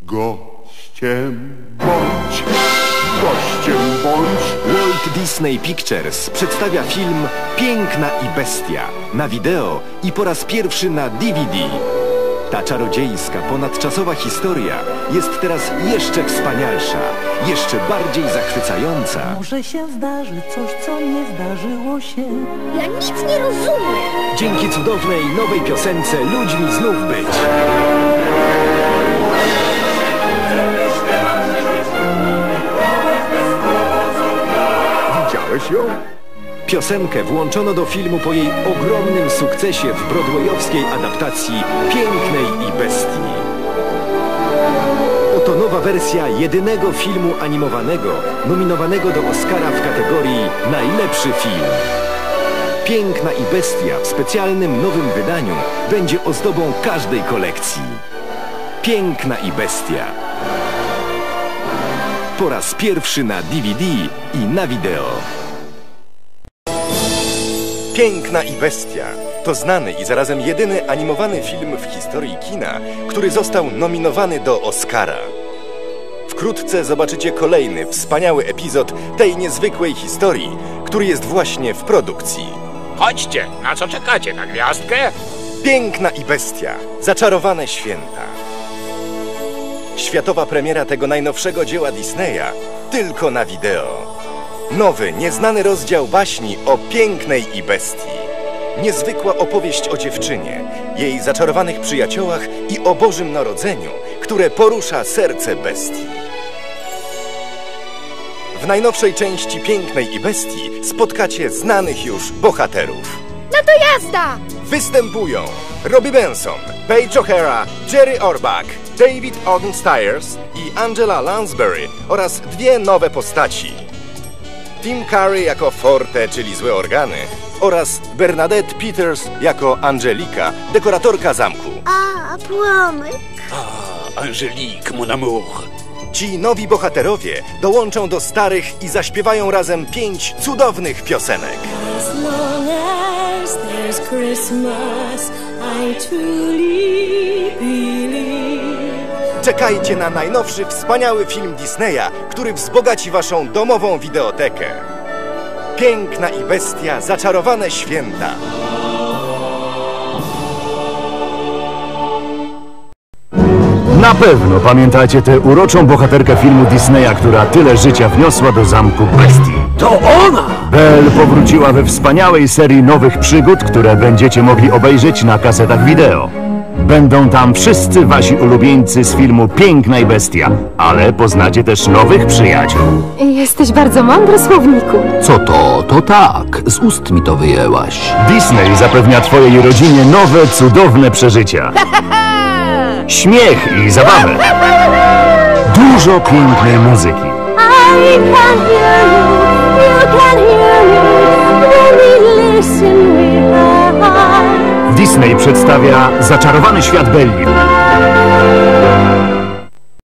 Gościem bądź, gościem bądź. Walt Disney Pictures przedstawia film Piękna i Bestia na wideo i po raz pierwszy na DVD. Ta czarodziejska, ponadczasowa historia jest teraz jeszcze wspanialsza, jeszcze bardziej zachwycająca. Może się zdarzy coś, co nie zdarzyło się. Ja nic nie rozumiem. Dzięki cudownej nowej piosence Ludźmi znów być. Widziałeś ją? Piosenkę włączono do filmu po jej ogromnym sukcesie w broadwayowskiej adaptacji Pięknej i Bestii. Oto nowa wersja jedynego filmu animowanego nominowanego do Oscara w kategorii Najlepszy film. Piękna i Bestia w specjalnym nowym wydaniu będzie ozdobą każdej kolekcji. Piękna i Bestia. Po raz pierwszy na DVD i na wideo. Piękna i Bestia to znany i zarazem jedyny animowany film w historii kina, który został nominowany do Oscara. Wkrótce zobaczycie kolejny wspaniały epizod tej niezwykłej historii, który jest właśnie w produkcji. Chodźcie, na co czekacie? Na gwiazdkę? Piękna i Bestia. Zaczarowane święta. Światowa premiera tego najnowszego dzieła Disneya tylko na wideo. Nowy, nieznany rozdział baśni o Pięknej i Bestii. Niezwykła opowieść o dziewczynie, jej zaczarowanych przyjaciołach i o Bożym Narodzeniu, które porusza serce bestii. W najnowszej części Pięknej i Bestii spotkacie znanych już bohaterów. No to jazda! Występują Robbie Benson, Paige O'Hara, Jerry Orbach, David Ogden Stiers i Angela Lansbury oraz dwie nowe postaci. Tim Curry jako Forte, czyli złe organy, oraz Bernadette Peters jako Angelika, dekoratorka zamku. A, płomyk. Angelique, mon amour. Ci nowi bohaterowie dołączą do starych i zaśpiewają razem 5 cudownych piosenek. As long as there's Christmas, I truly believe. Czekajcie na najnowszy, wspaniały film Disneya, który wzbogaci waszą domową wideotekę. Piękna i Bestia, zaczarowane święta. Na pewno pamiętacie tę uroczą bohaterkę filmu Disneya, która tyle życia wniosła do zamku Bestii. To ona! Belle powróciła we wspaniałej serii nowych przygód, które będziecie mogli obejrzeć na kasetach wideo. Będą tam wszyscy wasi ulubieńcy z filmu Piękna i Bestia, ale poznacie też nowych przyjaciół. Jesteś bardzo mądry, słowniku. Co to? To tak. Z ust mi to wyjęłaś. Disney zapewnia twojej rodzinie nowe, cudowne przeżycia. Śmiech i zabawę. Dużo pięknej muzyki. I can hear you, you can hear me, when we listen with our hearts. Disney przedstawia zaczarowany świat Belli.